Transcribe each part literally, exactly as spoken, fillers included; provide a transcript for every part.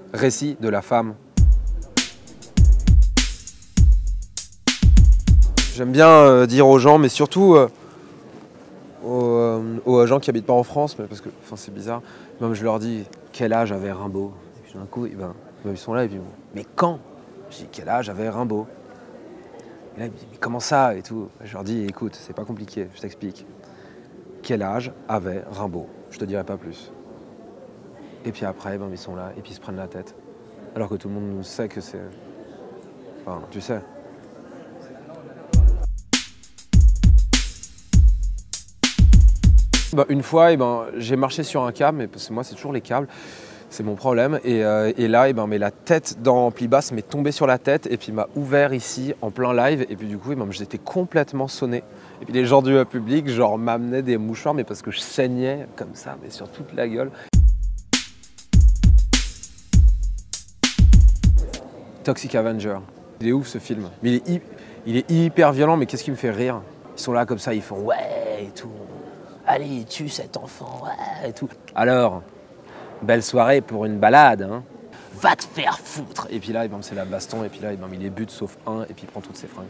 Récit de la femme. J'aime bien euh, dire aux gens, mais surtout euh, aux, euh, aux gens qui habitent pas en France, mais parce que enfin, c'est bizarre, même je leur dis quel âge avait Rimbaud. Et puis d'un coup, eh ben, ils sont là et puis mais quand? Je dis quel âge avait Rimbaud? Et là, ils me disent mais comment ça et tout. Je leur dis écoute, c'est pas compliqué, je t'explique. Quel âge avait Rimbaud? Je te dirai pas plus. Et puis après, ben, ils sont là et puis ils se prennent la tête. Alors que tout le monde sait que c'est... Enfin, tu sais. Ben, une fois, eh ben, j'ai marché sur un câble, mais parce que moi, c'est toujours les câbles. C'est mon problème. Et, euh, et là, eh ben, mais la tête dans l'ampli basse m'est tombée sur la tête et puis m'a ouvert ici en plein live. Et puis du coup, eh ben, j'étais complètement sonné. Et puis les gens du public, genre, m'amenaient des mouchoirs, mais parce que je saignais comme ça, mais sur toute la gueule. Toxic Avenger. Il est ouf ce film. Mais il est, hy- il est hyper violent, mais qu'est-ce qui me fait rire? Ils sont là comme ça, ils font ouais et tout. Allez, tue cet enfant, ouais et tout. Alors, belle soirée pour une balade, hein. Va te faire foutre. Et puis là, eh ben, c'est la baston, et puis là, eh ben, il les bute sauf un, et puis il prend toutes ses fringues.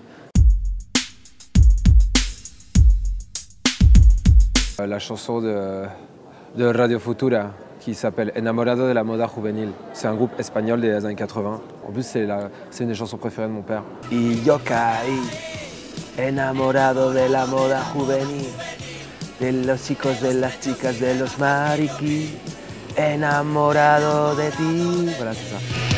Euh, La chanson de, de Radio Futura qui s'appelle Enamorado de la moda juvenil. C'est un groupe espagnol des années quatre-vingts. En plus, c'est la- c'est une des chansons préférées de mon père. Y yo caí, enamorado de la moda juvenil, de los chicos, de las chicas, de los mariquis, enamorado de ti. Voilà, c'est ça.